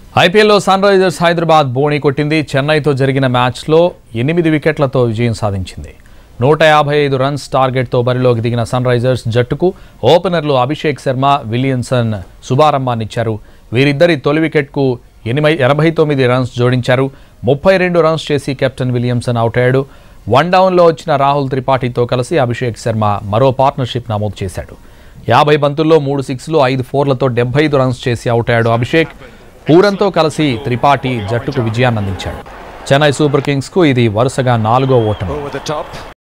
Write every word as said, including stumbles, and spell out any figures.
ఐపీఎల్లో sun Risers Hyderabad బోణి కొట్టింది. చెన్నైతో జరిగిన మ్యాచ్లో ఎనిమిది వికెట్లతో విజయం సాధించింది. నూట యాభై ఐదు రన్స్ టార్గెట్తో బరిలోకి దిగిన సన్ రైజర్స్ జట్టుకు ఓపెనర్లు అభిషేక్ శర్మ, విలియమ్సన్ శుభారంభాన్నిచ్చారు. వీరిద్దరి తొలి వికెట్కు ఎనిమిది ఎనభై తొమ్మిది రన్స్ జోడించారు. ముప్పై రెండు రన్స్ చేసి కెప్టెన్ విలియమ్సన్ అవుట్ అయ్యాడు. వన్ డౌన్లో వచ్చిన రాహుల్ త్రిపాఠితో కలిసి అభిషేక్ శర్మ మరో పార్ట్నర్షిప్ నమోదు చేశాడు. యాభై బంతుల్లో మూడు సిక్స్లు ఐదు ఫోర్లతో డెబ్బై ఐదు రన్స్ చేసి అవుట్ అయ్యాడు అభిషేక్. పూరంతో కలిసి త్రిపాఠి జట్టుకు విజయాన్ని అందించాడు. చెన్నై సూపర్ కింగ్స్కు ఇది వరుసగా నాలుగో ఓటమి.